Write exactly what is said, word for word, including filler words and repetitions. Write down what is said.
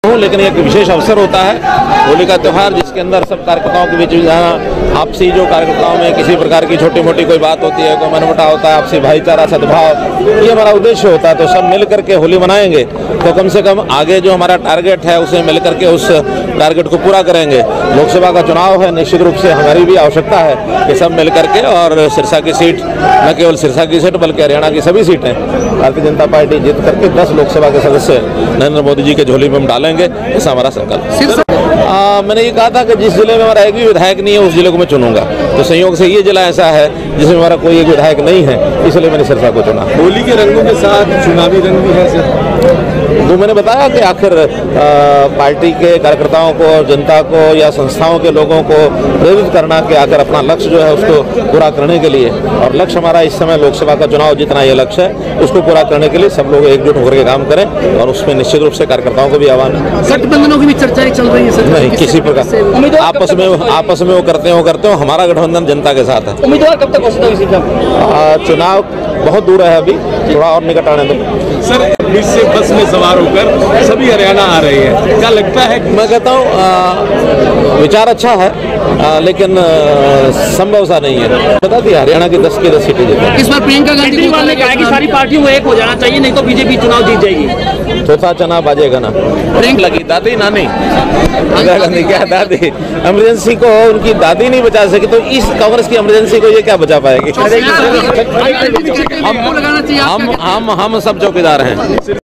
हूँ, लेकिन एक विशेष अवसर होता है होली का त्यौहार, जिसके अंदर सब कार्यकर्ताओं के बीच जहाँ आपसी जो कार्यकर्ताओं में किसी प्रकार की छोटी मोटी कोई बात होती है, कोई मनमुटाव होता है, आपसी भाईचारा सद्भाव, ये हमारा उद्देश्य होता है। तो सब मिल करके होली मनाएंगे तो कम से कम आगे जो हमारा टारगेट है उसे मिल करके उस टारगेट को पूरा करेंगे। लोकसभा का चुनाव है, निश्चित रूप से हमारी भी आवश्यकता है कि सब मिल करके और सिरसा की सीट, न केवल सिरसा की सीट बल्कि हरियाणा की सभी सीटें भारतीय जनता पार्टी जीत करके दस लोकसभा के सदस्य नरेंद्र मोदी जी के झोली में हम डालेंगे, ऐसा हमारा संकल्प। आ, मैंने ये कहा था कि जिस जिले में हमारा एक भी विधायक नहीं है उस जिले को मैं चुनूंगा। तो संयोग से ये जिला ऐसा है जिसमें हमारा कोई एक विधायक नहीं है, इसलिए मैंने सिरसा को चुना। होली के रंगों के साथ चुनावी रंग भी है सर। तो मैंने बताया कि आखिर पार्टी के कार्यकर्ताओं को, जनता को या संस्थाओं के लोगों को प्रेरित करना कि आखिर अपना लक्ष्य जो है उसको पूरा करने के लिए, और लक्ष्य हमारा इस समय लोकसभा का चुनाव जितना ये लक्ष्य है उसको पूरा करने के लिए सब लोग एकजुट होकर के काम करें, और उसमें निश्चित रूप से कार्यकर्ताओं को भी आह्वान है। गठबंधनों की भी चर्चाएं चल रही है सर? नहीं, किसी प्रकार आपस में आपस में वो करते हो करते हो हमारा गठबंधन जनता के साथ है। उम्मीदवार कब तक घोषित होगी सीट? चुनाव बहुत दूर है, अभी थोड़ा और निकट आने दो। सर से बस में सवार होकर सभी हरियाणा आ रहे हैं, क्या लगता है? मैं कहता हूँ विचार अच्छा है, आ, लेकिन संभव सा नहीं है। बता दिया हरियाणा की दस की दस सीटें जीतेंगे। इस बार प्रियंका गांधी ने कहा कि सारी पार्टियों को एक हो जाना चाहिए, नहीं तो बीजेपी चुनाव जीत जाएगी। चौथा चना बाजेगा ना। लगी दादी नानी इंदिरा गांधी क्या दादी इमरजेंसी को उनकी दादी नहीं बचा सकी, तो इस कांग्रेस की इमरजेंसी को ये क्या बचा पाएगी? हम हम हम हम सब चौकीदार हैं।